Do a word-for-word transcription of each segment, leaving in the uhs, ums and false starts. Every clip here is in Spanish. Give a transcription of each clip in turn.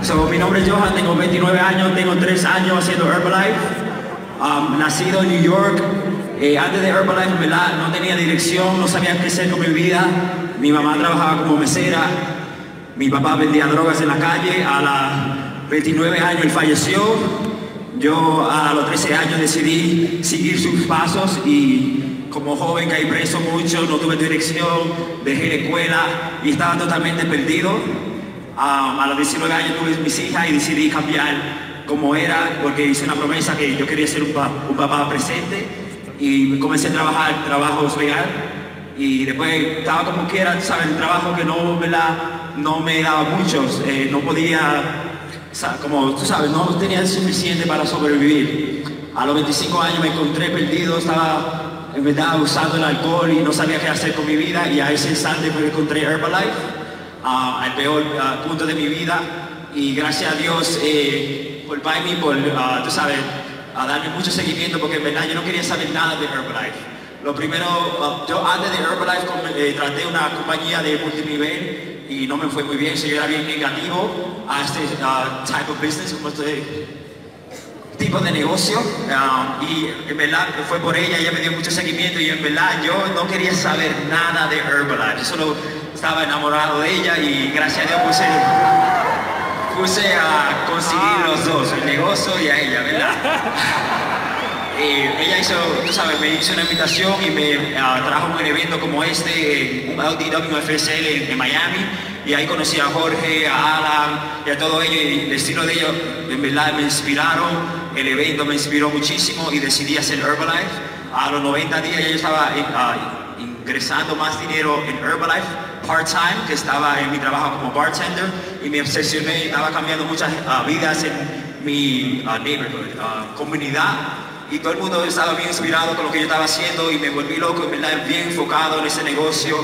So, mi nombre es Johan, tengo veintinueve años, tengo tres años haciendo Herbalife. Um, nacido en New York. Eh, antes de Herbalife, en verdad, no tenía dirección, no sabía qué hacer con mi vida. Mi mamá trabajaba como mesera. Mi papá vendía drogas en la calle. A los veintinueve años él falleció. Yo a los trece años decidí seguir sus pasos y como joven caí preso mucho, no tuve dirección, dejé la escuela y estaba totalmente perdido. Um, a los diecinueve años tuve mis hijas y decidí cambiar como era porque hice una promesa que yo quería ser un, pa un papá presente y comencé a trabajar trabajos legales y después estaba como quiera, ¿sabes? El trabajo que no, ¿verdad? No me daba muchos, eh, no podía, como tú sabes, no tenía suficiente para sobrevivir. A los veinticinco años me encontré perdido, estaba en verdad usando el alcohol y no sabía qué hacer con mi vida y a ese instante me encontré Herbalife. Uh, al peor uh, punto de mi vida y gracias a Dios eh, por by me, por, uh, tú sabes, a darme mucho seguimiento porque en verdad yo no quería saber nada de Herbalife. Lo primero, uh, yo antes de Herbalife eh, traté una compañía de multinivel y no me fue muy bien, so yo era bien negativo a este uh, type of business, como este tipo de negocio um, y en verdad fue por ella, ella me dio mucho seguimiento y en verdad yo no quería saber nada de Herbalife, yo solo estaba enamorado de ella y gracias a Dios puse, puse a conseguir los dos, el negocio y a ella, ¿verdad? Y ella hizo, tú sabes, me hizo una invitación y me uh, trajo un evento como este, un L D W F S L en, en Miami y ahí conocí a Jorge, a Alan y a todo ello y el estilo de ellos en verdad me inspiraron, el evento me inspiró muchísimo y decidí hacer Herbalife. A los noventa días ya yo estaba uh, ingresando más dinero en Herbalife part-time, que estaba en mi trabajo como bartender y me obsesioné, estaba cambiando muchas uh, vidas en mi uh, neighborhood, uh, comunidad y todo el mundo estaba bien inspirado con lo que yo estaba haciendo y me volví loco, en verdad, bien enfocado en ese negocio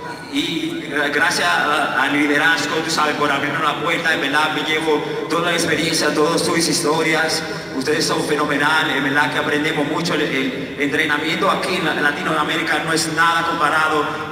y gracias al liderazgo, tú sabes, por abrirme una puerta, en verdad me llevo toda la experiencia, todas sus historias, ustedes son fenomenales, en verdad que aprendemos mucho, el, el entrenamiento aquí en Latinoamérica no es nada comparado.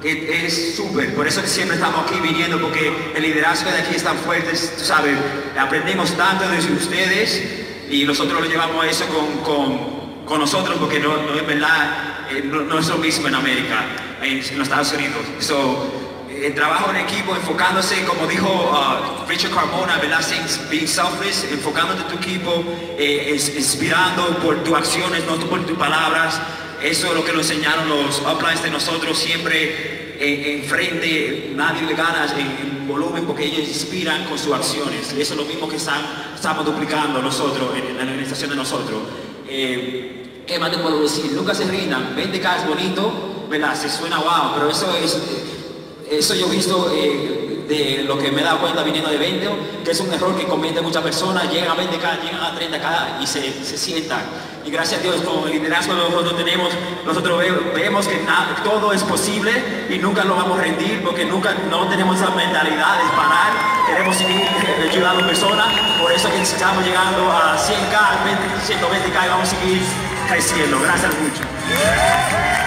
Es súper, por eso que siempre estamos aquí viniendo porque el liderazgo de aquí es tan fuerte, tú sabes, aprendemos tanto de ustedes y nosotros lo llevamos a eso con, con, con nosotros porque no, no es verdad, eh, no, no es lo mismo en América, en, en los Estados Unidos. So, el trabajo en equipo, enfocándose, como dijo uh, Richard Carmona, ¿verdad? Being selfless, enfocándote en tu equipo, eh, es, inspirando por tus acciones, no por tus palabras. Eso es lo que nos enseñaron los uplines de nosotros, siempre en, en frente, nadie le gana en, en volumen porque ellos inspiran con sus acciones. Y eso es lo mismo que están, estamos duplicando nosotros, en, en la organización de nosotros. Eh, ¿Qué más te puedo decir? Nunca se rindan, veinte K es bonito, ¿verdad? Se suena wow, pero eso es, eso yo he visto eh, de lo que me he dado cuenta viniendo de veinte, que es un error que cometen muchas personas, llegan a veinte K, llegan a treinta K y se, se sientan. Y gracias a Dios, con el liderazgo que nosotros tenemos, nosotros ve, vemos que nada, todo es posible y nunca lo vamos a rendir porque nunca no tenemos esa mentalidad de parar, queremos seguir ayudando a personas, por eso que estamos llegando a cien K, ciento veinte K y vamos a seguir creciendo. Gracias mucho.